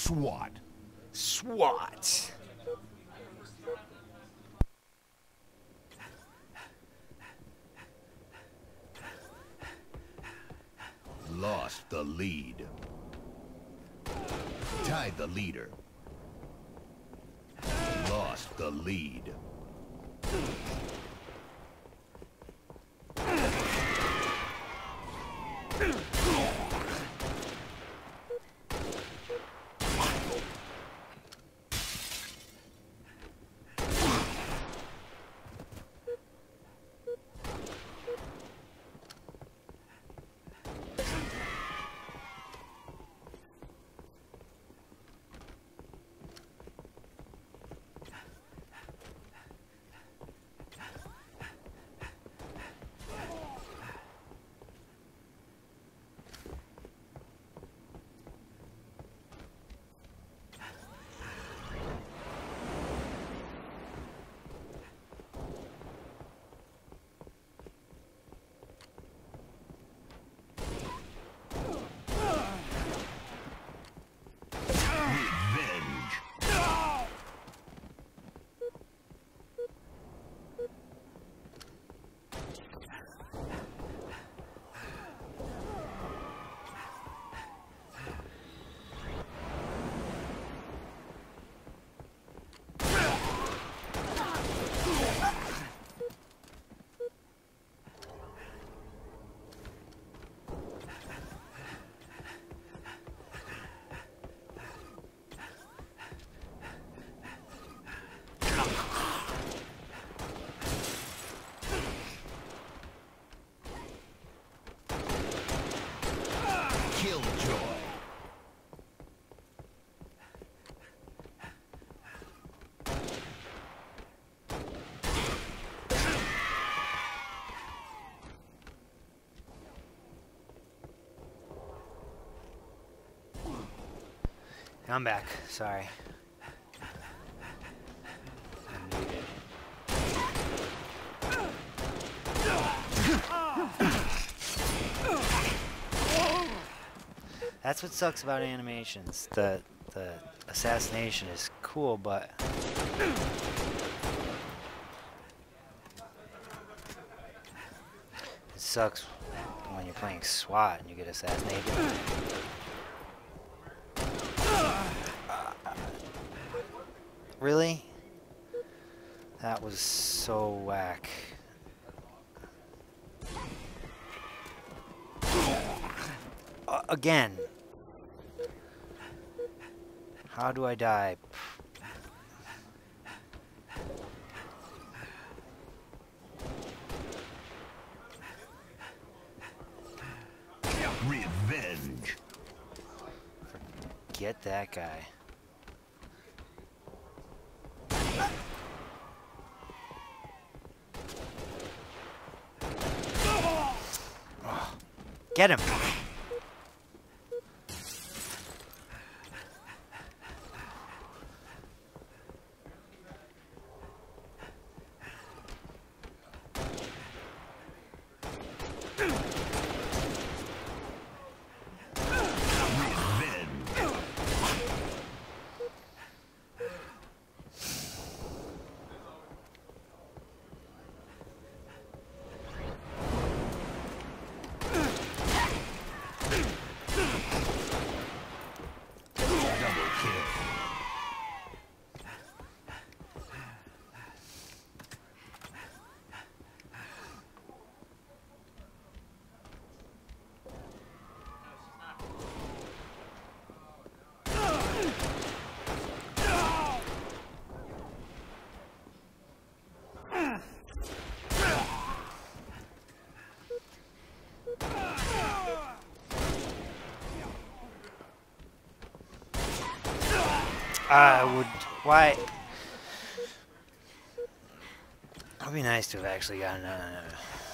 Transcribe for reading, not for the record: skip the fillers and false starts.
SWAT. SWAT. Lost the lead. Tied the leader. Lost the lead. Killjoy. I'm back. Sorry. That's what sucks about animations. The assassination is cool, but it sucks when you're playing SWAT and you get assassinated. Really? That was so whack. Again. How do I die? Revenge. Forget that guy. Oh, get him! I would. Why? It would be nice to have actually gotten